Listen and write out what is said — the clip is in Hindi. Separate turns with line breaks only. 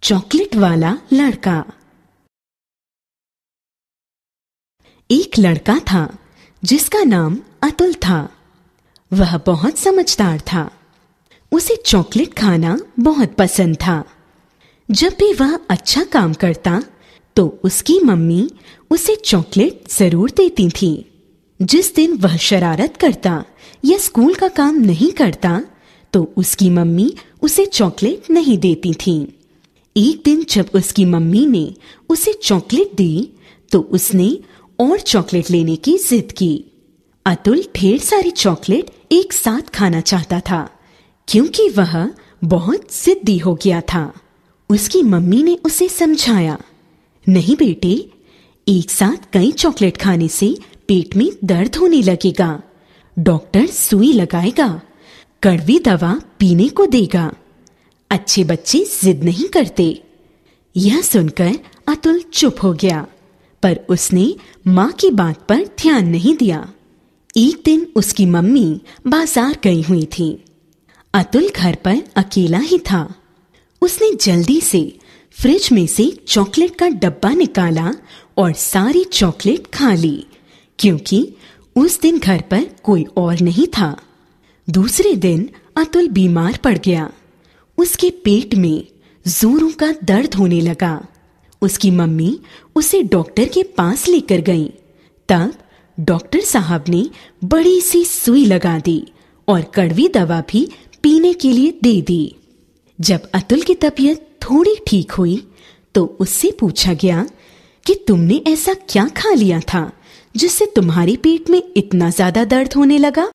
चॉकलेट वाला लड़का। एक लड़का था जिसका नाम अतुल था। वह बहुत समझदार था। उसे चॉकलेट खाना बहुत पसंद था। जब भी वह अच्छा काम करता तो उसकी मम्मी उसे चॉकलेट जरूर देती थी। जिस दिन वह शरारत करता या स्कूल का काम नहीं करता तो उसकी मम्मी उसे चॉकलेट नहीं देती थी। एक दिन जब उसकी मम्मी ने उसे चॉकलेट दी तो उसने और चॉकलेट लेने की जिद की। अतुल ढेर सारी चॉकलेट एक साथ खाना चाहता था क्योंकि वह बहुत जिद्दी हो गया था। उसकी मम्मी ने उसे समझाया, नहीं बेटे, एक साथ कई चॉकलेट खाने से पेट में दर्द होने लगेगा। डॉक्टर सुई लगाएगा, कड़वी दवा पीने को देगा। अच्छे बच्चे जिद नहीं करते। यह सुनकर अतुल चुप हो गया, पर उसने माँ की बात पर ध्यान नहीं दिया। एक दिन उसकी मम्मी बाजार गई हुई थी। अतुल घर पर अकेला ही था। उसने जल्दी से फ्रिज में से चॉकलेट का डब्बा निकाला और सारी चॉकलेट खा ली क्योंकि उस दिन घर पर कोई और नहीं था। दूसरे दिन अतुल बीमार पड़ गया। उसके पेट में जोरों का दर्द होने लगा। उसकी मम्मी उसे डॉक्टर के पास लेकर गई। तब डॉक्टर साहब ने बड़ी सी सुई लगा दी और कड़वी दवा भी पीने के लिए दे दी। जब अतुल की तबीयत थोड़ी ठीक हुई तो उससे पूछा गया कि तुमने ऐसा क्या खा लिया था जिससे तुम्हारे पेट में इतना ज्यादा दर्द होने लगा।